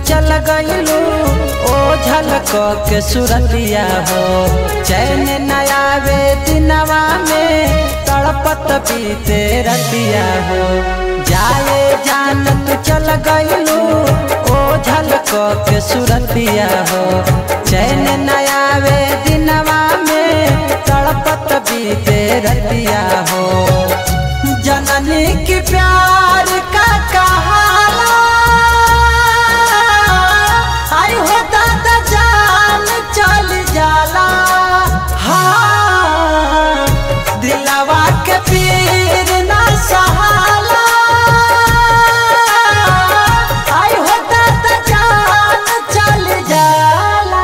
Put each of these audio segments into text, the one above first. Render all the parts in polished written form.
चल गइलू ओ झलक के सुरतिया हो। चैन न आवे दिनवा में तड़पत बीते रतिया हो। जाए जान तू चल गइलू ओ झलक के सुरतिया हो। चैन न आवे दिनवा में तड़पत बीते रतिया हो। जननी की प्यार का कहाला आई हो दादा जान चल जाला। हाँ दिलवा के पीर ना सहाला आई हो दादा जान चल जाला।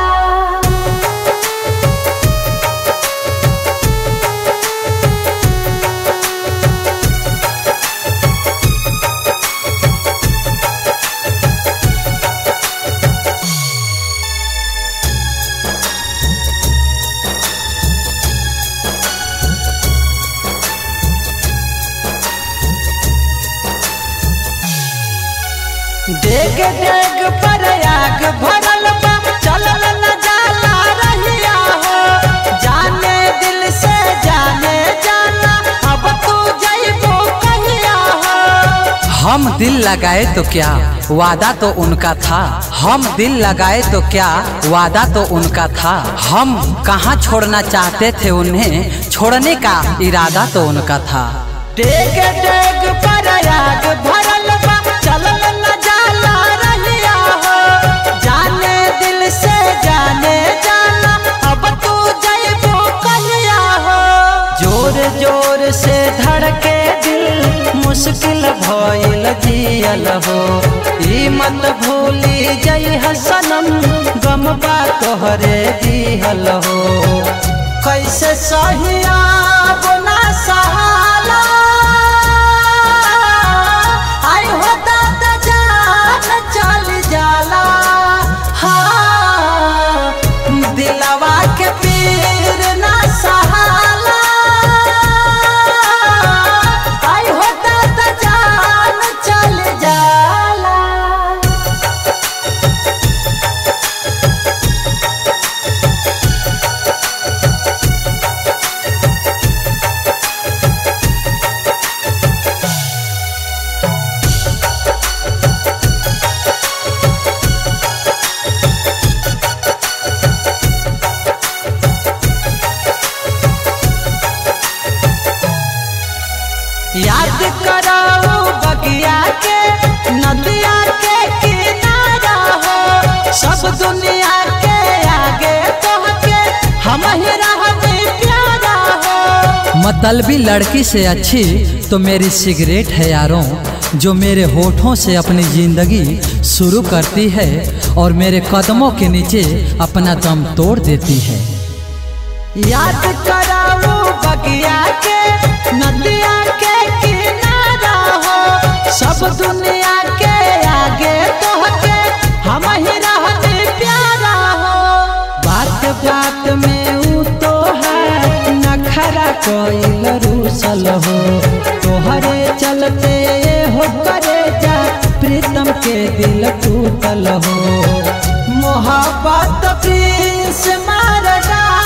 डेग डेग पर आग भरल बा चलल न जाला रहिया हो। जाने दिल से जाने जाना अब तू जइबो कहिया हो। हम दिल लगाए तो क्या वादा तो उनका था। हम दिल लगाए तो क्या वादा तो उनका था। हम कहाँ छोड़ना चाहते थे उन्हें छोड़ने का इरादा तो उनका था। डेग डेग पर आग भरल बा चलल न जाला रहिया हो। जाने दिल से जाने जाना अब तू जइबो कहिया हो। जोर जोर से धड़के दिल मुश्किल भइल जियल हो। ई मत भूली जइह सनम गम बा तोहरे दिहल हो। कैसे सहिया ना सहाला आई हो दादा जान चल जाला। हाँ दिलवा के पीर ना सहाला आई हो दादा जान चल जाला। याद कराओ बगिया के नदिया के किनारा हो। सब दुनिया के आगे तोहके हम ही रहते प्यारा हो। मतलबी लड़की से अच्छी तो मेरी सिगरेट है यारों, जो मेरे होठों से अपनी जिंदगी शुरू करती है और मेरे कदमों के नीचे अपना दम तोड़ देती है। याद कराओ बगिया के नदिया के किनारा हो। सब दुनिया के आगे तोहके हम ही रहते प्यारा हो। बात बात में ऊ तो है नखरा कोइल रूसल हो। तोहरे चलते हो करे जा प्रीतम के दिल टूटल हो। मोहब्बत प्रिंस मार